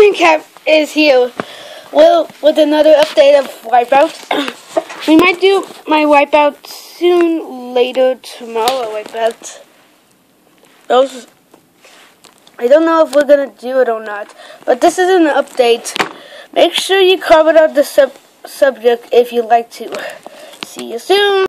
Cap is here. Well, with another update of Wipeout. We might do my Wipeout soon, later tomorrow. Wipeout. I don't know if we're gonna do it or not, but this is an update. Make sure you comment on the subject if you'd like to. See you soon.